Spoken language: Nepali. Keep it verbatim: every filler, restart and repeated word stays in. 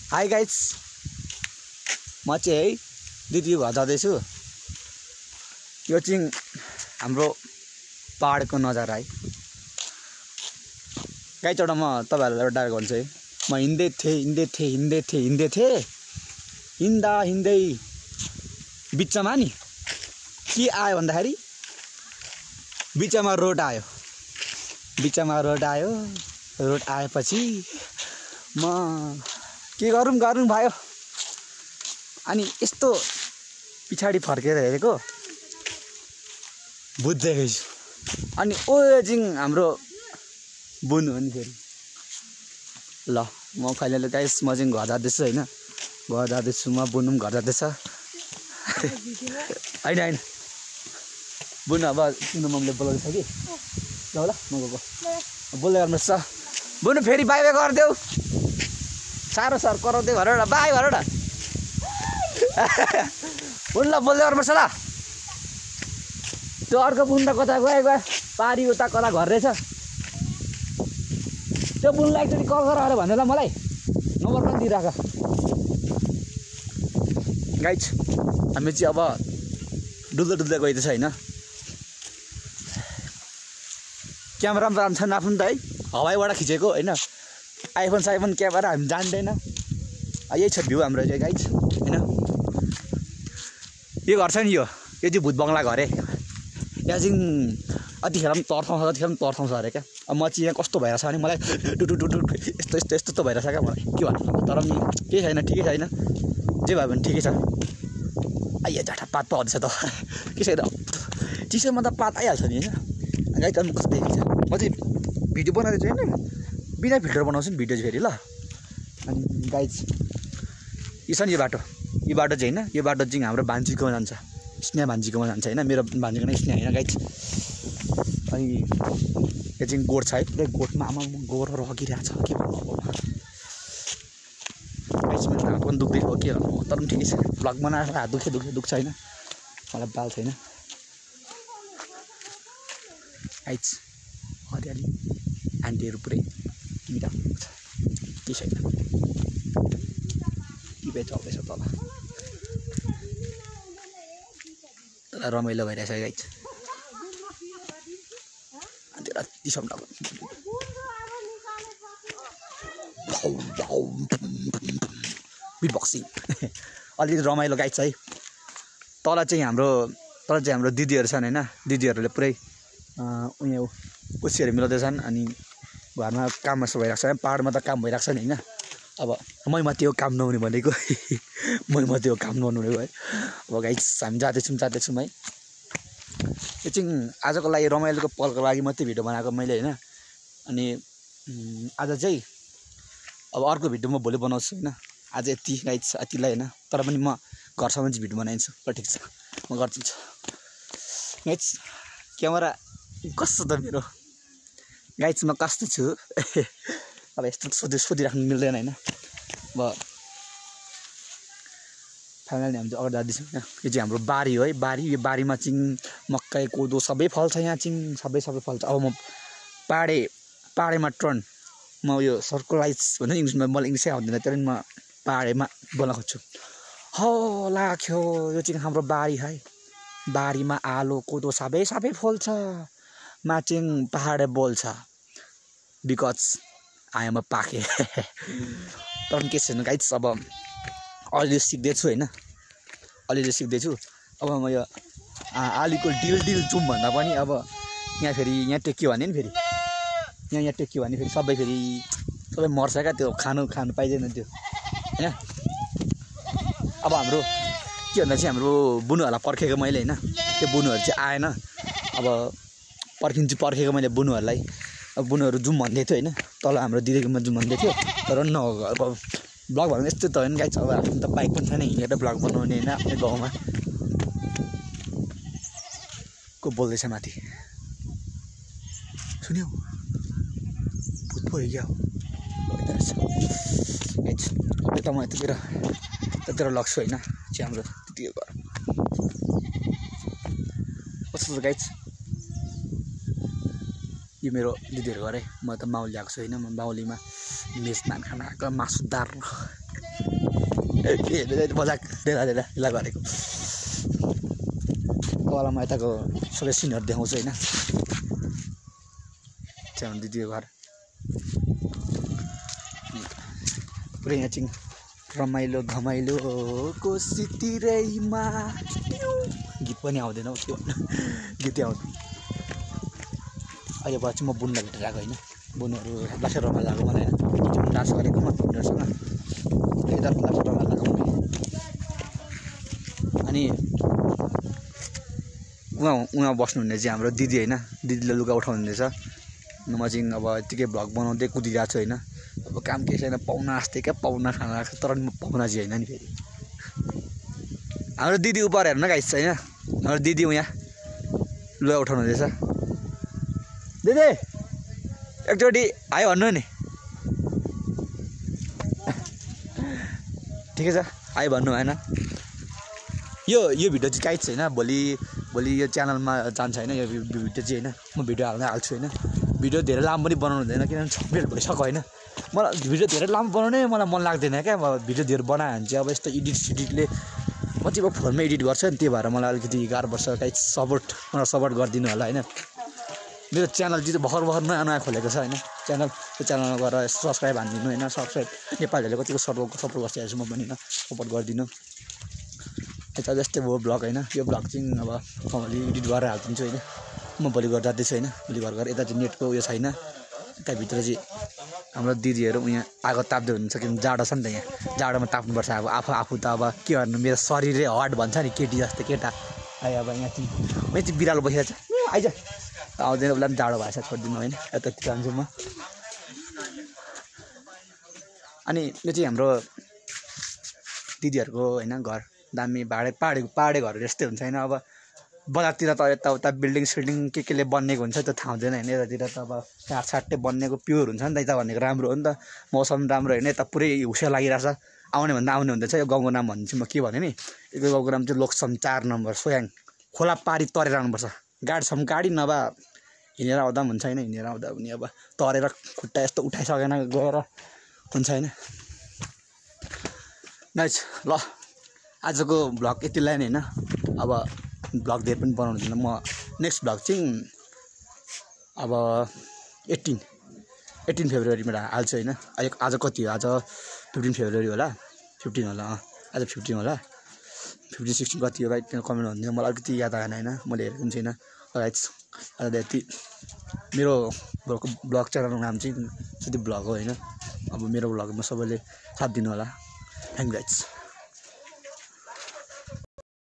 हाई गाइस, म चाहिँ है दिदीको घर जाँदैछु। यो चाहिँ हाम्रो पहाडको नजारा है गाइस। एउटा म तपाईँहरूलाई एउटा डायलग भन्छु है। म हिँड्दै थिएँ हिँड्दै थिएँ हिँड्दै थिएँ हिँड्दै थिएँ हिँड्दा हिँड्दै बिचमा नि के आयो भन्दाखेरि बिचमा रोड आयो। बिचमा रोड आयो रोड आएपछि म के गरौँ गरौँ भयो। अनि यस्तो पछाडि फर्केर हेरेको बुझ्दै छु। अनि ओ चाहिँ हाम्रो बुनु हो नि फेरि। ल म फाइनली गाइस म चाहिँ घर जाँदैछु होइन। घर जाँदैछु म, बुनु पनि घर जाँदैछ होइन होइन। बुनु अब सुन्नु मम्मीले बोलाउँदैछ कि ल ल म गएको बोल्दै गर्नुहोस्। बुनु फेरि बाई बाई गरिदेऊ। साह्रो साह्रो कराउँदै घर एउटा बाई घर एउटा बुनु ल बोल्दै गर्नुपर्छ ल। त्यो अर्को बुनु त कता गयो गयो पारी उता कता घर रहेछ। त्यो बुनुलाई एकचोटि कल गर भन्नु ल मलाई, नम्बर पनि दिइराख। गाइस हामी चाहिँ अब डुल्दै डुल्दै गइदिएछ होइन। क्यामेरा पनि राम्रो छ नाप्नु त है, हवाईबाट खिचेको होइन। आइफोन साइफोन क्यामेरा हामी जान्दैन। यही छ भ्यू हाम्रो चाहिँ गाइस होइन। यो घर छ नि, यो यो चाहिँ भूत बङ्गला घर है। यहाँ चाहिँ अतिखेर पनि तर्साउँछ अतिखेर पनि तर्साउँछ अरे क्या। अब म चाहिँ यहाँ कस्तो भइरहेछ भने मलाई टुटु टुटु यस्तो यस्तो यस्तो यस्तो भइरहेछ क्या मलाई के भन्नु। तर पनि केही छैन, ठिकै छैन, जे भयो भने ठिकै छ। आइया झाटा पात पो आउँदैछ त के छैन, चिसोमा त पात आइहाल्छ नि होइन। गाइस अनि कस्तो देखिन्छ। म चाहिँ भिडियो बनाउँदै चाहिँ होइन, बिना फिल्टर बनाउँछु नि भिडियो चाहिँ फेरि ल। अनि गाइस यो छ नि यो बाटो, यो बाटो चाहिँ होइन, यो बाटो चाहिँ हाम्रो भान्जीकोमा जान्छ, स्नेहा भान्जीकोमा जान्छ होइन। मेरो भान्जीको नै स्नेहा होइन गाइस। अनि यो चाहिँ गोठ छ है, पुरै गोठमा आमा गोबर रगिरहेको छ के भन्नु अब। गाइस मेरो हात पनि दुख्दै हो के भन्नु, तर पनि ठिकै छ। भ्लग बनाएर हात दुख्यो दुख्यो दुख्छ होइन, मलाई बाल छैन। गाइस हरियाली आन्टीहरू पुरै मिलाएको छ, केही छैन। टिपे चल्दैछ तल, तल रमाइलो भइरहेछ गाइस। अन्त राति सम्म बिट बक्सिङ अलिकति रमाइलो गाइस है। तल चाहिँ हाम्रो तल चाहिँ हाम्रो दिदीहरू छन् होइन। दिदीहरूले पुरै उयो कुर्सीहरू मिलाउँदैछन्। अनि घरमा काम यस्तो भइरहेको छ, पाहाडमा त काम भइरहेको छ नि होइन। अब मै मात्रै हो काम नहुने भनेको मै मात्रै हो काम नहुने है। अब गाइस हामी जाँदैछौँ जाँदैछौँ है। यो चाहिँ आजको लागि रमाइलोको पलको लागि मात्रै भिडियो बनाएको मैले होइन। अनि आज चाहिँ अब अर्को भिडियो म भोलि बनाउँछु होइन। आज यति गाइस यतिलाई होइन, तर पनि म घरसम्म चाहिँ भिडियो बनाइदिन्छु ल। ठिक छ म गरिदिन्छु गाइस। क्यामेरा कस्तो त मेरो गाइस, म कस्तो छु अब यस्तो सोधि सोधिराख्नु मिल्दैन होइन। अब फाइनली हामी चाहिँ अगाडि जाँदैछौँ होइन। यो चाहिँ हाम्रो बारी हो है, बारी। यो बारीमा चाहिँ मकै कोदो सबै फल्छ यहाँ चाहिँ, सबै सबै फल्छ। अब म पाहाडे पाहाडेमा टर्न म यो सर्कुलाइज भन्नु इङ्ग्लिसमा, मलाई इङ्ग्लिसै आउँदैन, तर म पाहाडेमा बोल्न खोज्छु। हो लाग्यो यो चाहिँ हाम्रो बारी है। बारीमा आलु कोदो सबै सबै फल्छ। मा चाहिँ पाहाडे बोल्छ बिकज आई एम अ पाखे। तर के छैन गाइस, अब अलिअलि सिक्दैछु होइन, अलिअलि सिक्दैछु। अब म यो आलुको डिल डिल जुम भन्दा पनि अब यहाँ फेरि यहाँ टेक्यो भने नि फेरि यहाँ यहाँ टेक्यो भने फेरि सबै फेरि सबै मर्छ क्या। त्यो खानु खानु पाइँदैन त्यो होइन। अब हाम्रो के भन्दा चाहिँ हाम्रो बुनुहरूलाई पर्खेको मैले होइन। त्यो बुनुहरू चाहिँ आएन। अब पर्खिन्छु पर्खेको मैले बुनुहरूलाई। अब बुनुहरू जुम भन्दै थियो होइन, तल हाम्रो दिदीकोमा जुम भन्दै थियो। तर न अब ब्लग भन्नु यस्तो त होइन गाइस। अब आफ्नो त बाइक पनि छैन हिँडेर ब्लग बनाउने होइन। आफ्नो गाउँमा को बोल्दैछ माथि सुन्यो, भूत पो क्या गाइस। अब त म यतातिर यतातिर लग्छु होइन। चाहिँ हाम्रो दिदीको घर कस्तो छ गाइस। यो मेरो दिदीहरू घर है। म त माउली आएको छु होइन। म माउलीमा मेजमान खाना आएको मासुदार मजाक देला देला देला गरेको कलामा यताको सबै सिनहरू देखाउँछु होइन त्यहाँ दिदीको घर पुरै यहाँ चाहिँ रमाइलो घमाइलो कोसीतिरैमा गीत पनि आउँदैन के भन्नु गीतै आउँदैन अहिले पछि म बुनलाई भेटेर आएको होइन बुनहरू लासेर रमाइलो लाग्यो मलाई होइन डान्स गरेको म बुनहरूसँग यता लासेर रमाइलो लाग्यो अनि उहाँ उहाँ बस्नुहुने चाहिँ हाम्रो दिदी होइन दिदीले लुगा उठाउनु हुँदैछ म चाहिँ अब यत्तिकै भ्लग बनाउँदै कुदिरहेको छु होइन अब काम केही छैन पाहुना आस्ते क्या पाहुना खाना लाग्छ तर म पाहुना चाहिँ होइन नि फेरि हाम्रो दिदी उपर हेर्नु न गाइस होइन हाम्रो दिदी यहाँ लुगा उठाउनु हुँदैछ दिदी एकचोटि आयो भन्नु नि ठिकै छ आयो भन्नु भएन यो यो भिडियो चाहिँ काहीँ छैन भोलि भोलि यो च्यानलमा जान्छ होइन यो भिडियो चाहिँ होइन म भिडियो हाल्नै हाल्छु होइन भिडियो धेरै लामो पनि बनाउनु हुँदैन किनभने छ मिनट भइसक्यो होइन मलाई भिडियो धेरै लामो बनाउनै मलाई मन लाग्दैन क्या अब भिडियो धेरै बनायो भने चाहिँ अब यस्तो एडिट सिडिटले म चाहिँ अब फोनमै एडिट गर्छु नि त्यही भएर मलाई अलिकति गाह्रो पर्छ काहीँ सपोर्ट मलाई सपोर्ट गरिदिनु होला होइन मेरो च्यानल चाहिँ भर्खर भर्खर नयाँ नयाँ खोलेको छ होइन च्यानल त्यो च्यानलमा गएर सब्सक्राइब हानिदिनु होइन सब्सक्राइब नेपालीहरूले कतिको सपोर्ट सपोर्ट गरिरहेको छु म पनि होइन सपोर्ट गरिदिनु यता जस्तै भयो भ्लग होइन यो भ्लग चाहिँ अब भोलि एडिट गरेर हालिदिन्छु होइन म भोलि घर जाँदैछु होइन भोलि घर गएर यता चाहिँ नेटको उयो छैन यताभित्र चाहिँ हाम्रो दिदीहरू यहाँ आगो ताप्दै हुनुहुन्छ किनभने जाडो छ नि त यहाँ जाडोमा ताप्नुपर्छ अब आफू आफू त अब के गर्नु मेरो शरीरै हट भन्छ नि केटी जस्तो केटा आयो अब यहाँ चाहिँ यहाँ चाहिँ बिरालो बसिरहेको छ आइज आउँदैन उसलाई पनि जाडो भएछ छोडिदिनु होइन यता जान्छु म अनि यो चाहिँ हाम्रो दिदीहरूको होइन घर दामी भाडे पाहाडे पाहाडे घर जस्तै हुन्छ होइन अब बजारतिर त यताउता बिल्डिङ सिल्डिङ के केले बनिएको हुन्छ त्यो थाहा हुँदैन होइन यतातिर त अब साटसाटै बनिएको प्योर हुन्छ नि त यता भनेको राम्रो हो नि त मौसम राम्रो होइन यता पुरै हुसिया लागिरहेछ आउने भन्दा आउने हुँदैछ यो गाउँको नाम भन्नु चाहिँ म के भने नि यो गाउँको नाम चाहिँ लोकसम चार नम्बर सोयाङ खोला पारी तरेर आउनुपर्छ गाडीसम्म गाडी नभए हिँडेर आउँदा पनि हुन्छ होइन हिँडेर आउँदा पनि अब तरेर खुट्टा यस्तो उठाइसकेन गएर हुन्छ होइन नाइस ल आजको भ्लग यतिलाई नै होइन अब भ्लग धेरै पनि बनाउनु हुँदैन म नेक्स्ट भ्लग चाहिँ अब एट्टिन एट्टिन फेब्रुअरीमा हाल्छु होइन आज आज कति हो आज फिफ्टिन फेब्रुअरी होला फिफ्टिन होला अँ आज फिफ्टिन होला फिफ्टिन सिक्सटिन कति हो भाइ त्यहाँ कमेन्ट भन्दिनँ मलाई अलिकति याद आएन होइन मैले हेरेको पनि छैन राइट आज यति मेरो भ्लगको भ्लग च्यानलको नाम चाहिँ सुदीप भ्लग हो होइन अब मेरो भ्लगमा सबैले साथ दिनु होला थ्याङ्क यू गाइज